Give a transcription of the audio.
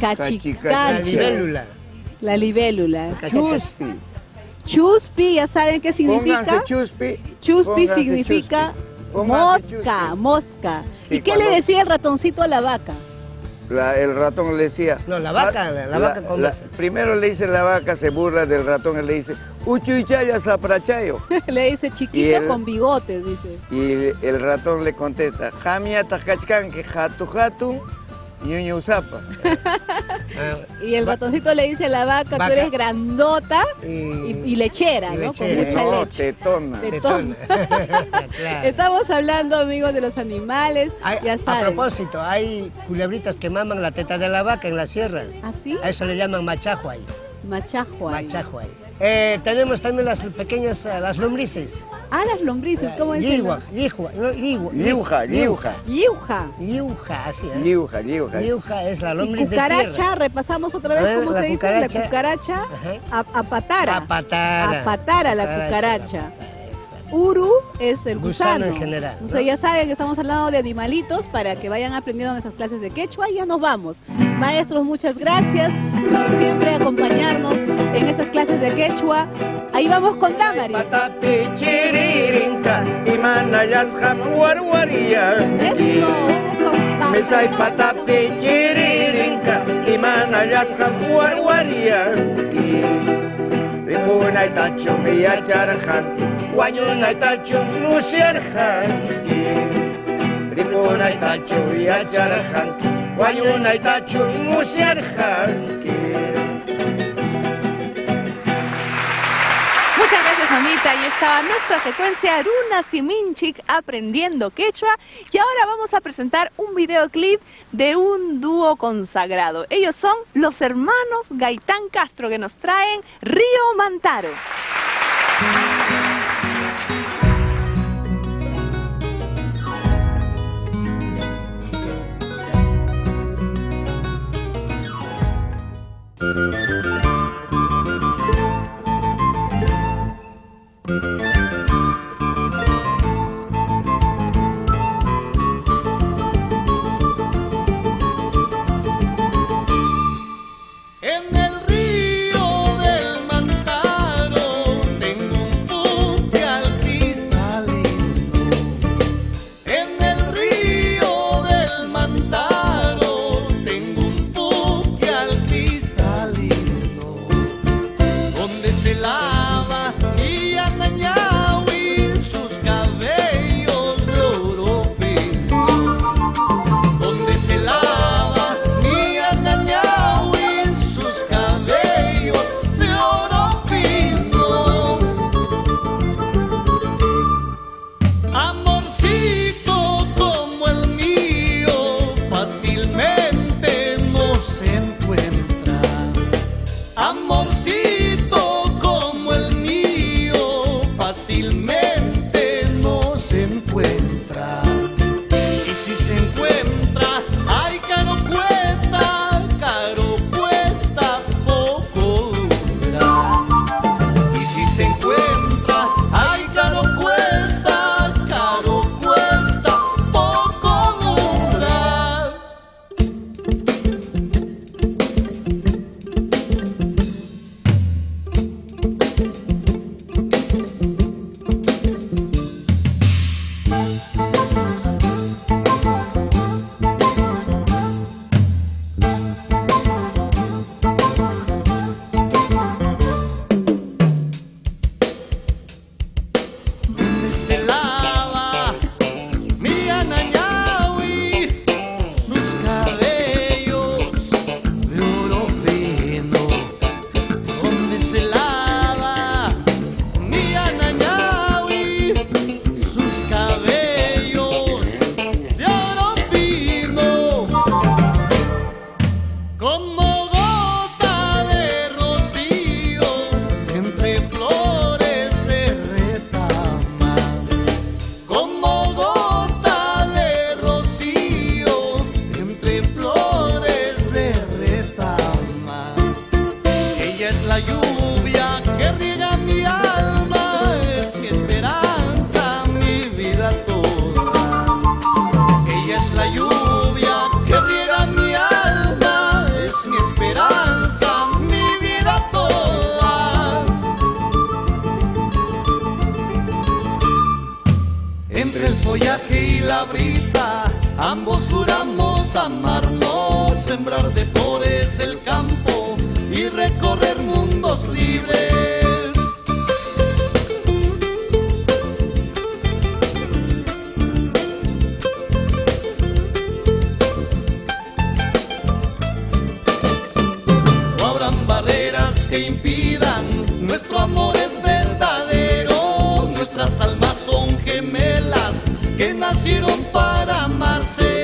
cachicacho. La libélula. La libélula. Chuspi. Chuspi, ya saben qué significa. Pónganse chuspi. Chuspi Pónganse significa chuspi. Pónganse mosca, chuspi. mosca. Sí, ¿Y qué cuando- le decía el ratoncito a la vaca? El ratón le decía... No, la vaca, la vaca conversa. Primero le dice la vaca, se burla del ratón, y le dice, Uchuychaya saprachayo. Le dice chiquito Y él- con bigotes, dice. Y el ratón le contesta, Jamiata kachkan que jatu jatu, ñuñu usapa. Y el ratoncito le dice a la vaca, Vaca. tú eres grandota Y y lechera, y ¿no? lechera. Con mucha No, leche. tetona. Tetona. Claro. Estamos hablando, amigos, de los animales, ya A saben. propósito, hay culebritas que maman la teta de la vaca en la sierra. ¿Así? A eso le llaman machajuay. Machajuay. Machajuay. Tenemos también las pequeñas, las lombrices. Ah, las lombrices, ¿cómo es? Liuja, Liuja, liuja. Liuja. Liuja, así es. Liuja, liuja. Liuja es la Y lombriz de cucaracha, tierra. repasamos otra A vez ver, cómo la se dice. cucaracha. La cucaracha, Ajá. apatara. Apatara. Apatara la cucaracha. Exacto. Uru es el gusano. Gusano en general, O sea, ¿no? ya saben que estamos hablando de animalitos para que vayan aprendiendo nuestras clases de quechua y ya nos vamos. Maestros, muchas gracias por siempre acompañarnos en estas clases de quechua. Ahí vamos con Damaris. Patapi chiririnka, imana yasham warwaria. Eso, vamos con Mesai patapi chiririnka, imana yasham warwaria. Ripuna itachu miyacharhan, wanyuna itachu luciarhan. Ripuna itachu miyacharhan, wanyuna itachu luciarhan. Muchas gracias, mamita. Ahí estaba nuestra secuencia Runa Siminchik aprendiendo quechua. Y ahora vamos a presentar un videoclip de un dúo consagrado. Ellos son los hermanos Gaitán Castro, que nos traen Río Mantaro. En el río del Mantaro tengo un puntial cristalino. En el río del Mantaro tengo un puntial cristalino, donde se lava mi Anañahui sus cabellos de oro fino, donde se lava mi Anañahui sus cabellos de oro fino. Amorcito como el mío fácilmente no se encuentra. Amorcito como el mío fácilmente no se encuentra. Y si se encuentra, ay, caro cuesta, poco dura. Y si se encuentra, ay, caro cuesta, poco dura. Donde se lava mi Anañahui sus cabellos de oro fino, donde se lava mi Anañahui sus cabellos de oro fino, como gota de rocío entre flores de retama, como gota de rocío entre flores de retama. Ella es la lluvia que riega mi alma, es mi esperanza, mi vida toda. Ella es la lluvia que riega mi alma, es mi la brisa, ambos juramos amarnos, sembrar de flores el campo y recorrer mundos libres. No habrán barreras que impidan, nuestro amor es verdadero, nuestras almas son gemelas que nacieron para amarse.